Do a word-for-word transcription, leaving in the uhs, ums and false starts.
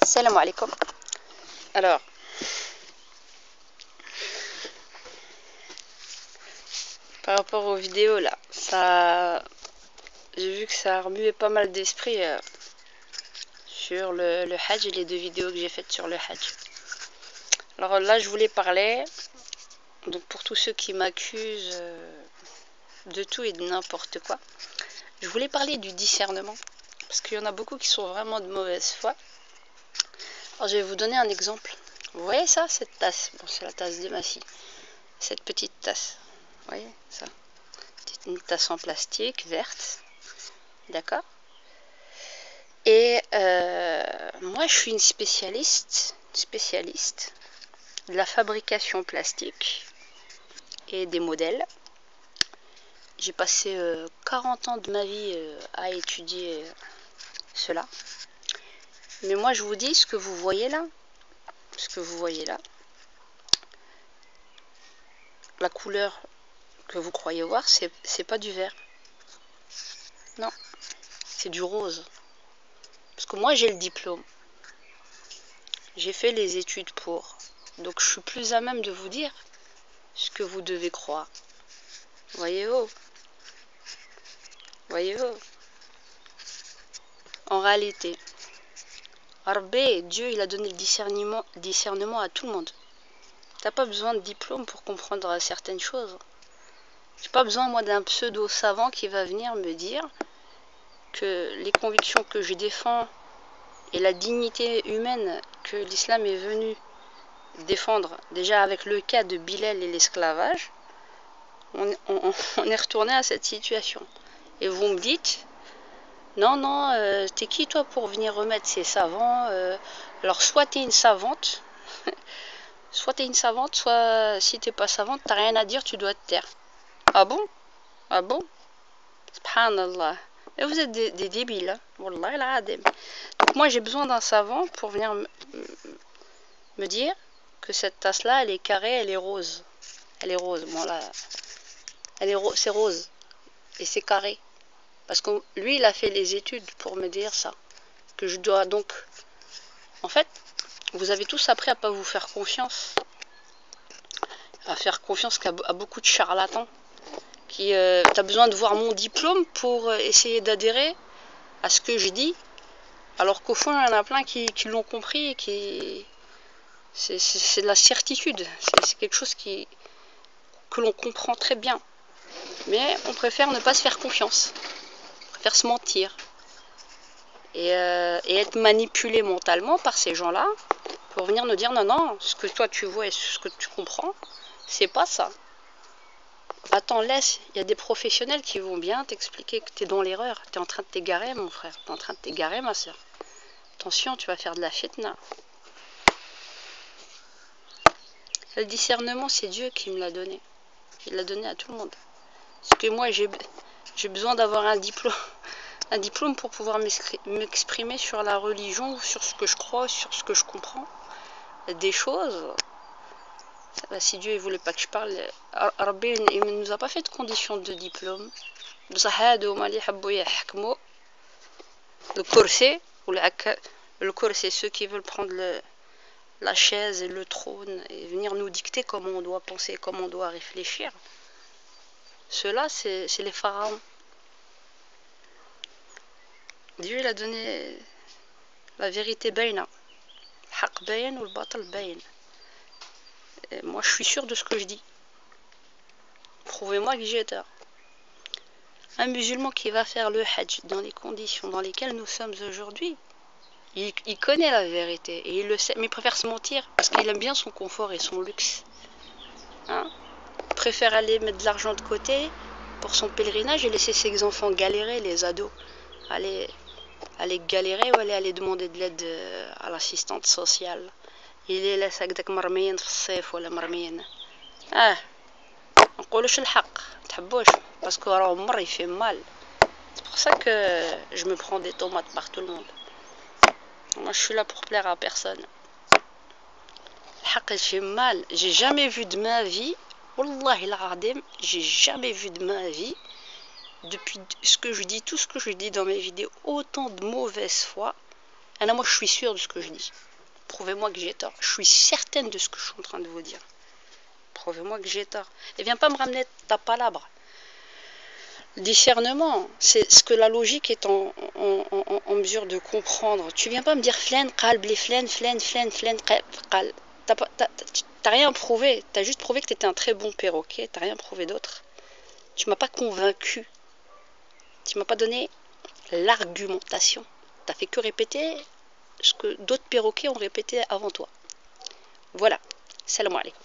Salam alaikum. Alors, par rapport aux vidéos là, ça, j'ai vu que ça a remué pas mal d'esprit euh, sur le, le Hajj et les deux vidéos que j'ai faites sur le Hajj. Alors là, je voulais parler, donc pour tous ceux qui m'accusent euh, de tout et de n'importe quoi, je voulais parler du discernement, parce qu'il y en a beaucoup qui sont vraiment de mauvaise foi. Alors je vais vous donner un exemple. Vous voyez ça, cette tasse? Bon, c'est la tasse de ma fille. Cette petite tasse. Vous voyez ça? C'est une tasse en plastique verte. D'accord? Et euh, moi, je suis une spécialiste, spécialiste de la fabrication plastique et des modèles. J'ai passé euh, quarante ans de ma vie euh, à étudier euh, cela. Mais moi, je vous dis, ce que vous voyez là, ce que vous voyez là, la couleur que vous croyez voir, c'est c'est pas du vert. Non, c'est du rose. Parce que moi, j'ai le diplôme. J'ai fait les études pour. Donc, je suis plus à même de vous dire ce que vous devez croire. Voyez-vous? Voyez-vous? En réalité, Rabbi, Dieu, il a donné le discernement, discernement à tout le monde. T'as pas besoin de diplôme pour comprendre certaines choses. J'ai pas besoin, moi, d'un pseudo-savant qui va venir me dire que les convictions que je défends et la dignité humaine que l'islam est venu défendre, déjà avec le cas de Bilal et l'esclavage, on, on, on est retourné à cette situation. Et vous me dites, non, non, euh, t'es qui toi pour venir remettre ces savants euh, Alors soit t'es une savante, soit t'es une savante, soit si t'es pas savante, t'as rien à dire, tu dois te taire. Ah bon? Ah bon? Subhanallah. Et vous êtes des, des débiles, hein? Wallah al-adim. Donc moi j'ai besoin d'un savant pour venir me dire que cette tasse-là, elle est carrée, elle est rose. Elle est rose, bon là, elle est rose, c'est rose. Et c'est carré. Parce que lui, il a fait les études pour me dire ça. Que je dois donc... En fait, vous avez tous appris à pas vous faire confiance. À faire confiance qu'à à beaucoup de charlatans. Qui, euh, t'as besoin de voir mon diplôme pour euh, essayer d'adhérer à ce que je dis. Alors qu'au fond, il y en a plein qui, qui l'ont compris et qui... C'est de la certitude. C'est quelque chose qui, que l'on comprend très bien. Mais on préfère ne pas se faire confiance. On préfère se mentir. Et, euh, et être manipulé mentalement par ces gens-là pour venir nous dire non, non, ce que toi tu vois et ce que tu comprends, c'est pas ça. Attends, laisse, il y a des professionnels qui vont bien t'expliquer que tu es dans l'erreur. Tu es en train de t'égarer, mon frère. Tu es en train de t'égarer, ma soeur. Attention, tu vas faire de la fitna. Le discernement, c'est Dieu qui me l'a donné. Il l'a donné à tout le monde. Parce que moi, j'ai besoin d'avoir un diplôme. Un diplôme pour pouvoir m'exprimer sur la religion, sur ce que je crois, sur ce que je comprends. Des choses. Bah, si Dieu ne voulait pas que je parle, Rabbi il ne nous a pas fait de conditions de diplôme. Le corset, le corset, ceux qui veulent prendre le, la chaise et le trône et venir nous dicter comment on doit penser, comment on doit réfléchir. Ceux-là, c'est les pharaons. Dieu il a donné la vérité bayna. Haq bayn ou le batal bayn. Moi je suis sûr de ce que je dis. Prouvez-moi que j'ai tort. Un musulman qui va faire le hajj dans les conditions dans lesquelles nous sommes aujourd'hui, il, il connaît la vérité et il le sait, mais il préfère se mentir parce qu'il aime bien son confort et son luxe. Hein? Il préfère aller mettre de l'argent de côté pour son pèlerinage et laisser ses enfants galérer, les ados, aller, aller galérer ou aller, aller demander de l'aide à l'assistante sociale. Il les laisse هكذاك مرميين في الصيف ولا مرميين. اه ما نقولوش الحق تحبوش باسكو راه مر il fait mal. C'est pour ça que je me prends des tomates par tout le monde. Moi je suis là pour plaire à personne. الحق il fait mal. J'ai jamais vu de ma vie, والله العظيم, j'ai jamais vu de ma vie, depuis ce que je dis, tout ce que je dis dans mes vidéos, autant de mauvaise foi, Anna, moi je suis sûre de ce que je dis. Prouvez-moi que j'ai tort. Je suis certaine de ce que je suis en train de vous dire. Prouvez-moi que j'ai tort. Et viens pas me ramener ta palabre. Le discernement, c'est ce que la logique est en, en, en, en mesure de comprendre. Tu viens pas me dire flen, qalb, les flen, flen, flen, flen, qal. T'as rien prouvé. T'as juste prouvé que t'étais un très bon perroquet. T'as rien prouvé d'autre. Tu m'as pas convaincu. Tu m'as pas donné l'argumentation. T'as fait que répéter ce que d'autres perroquets ont répété avant toi. Voilà. Salam alaikum.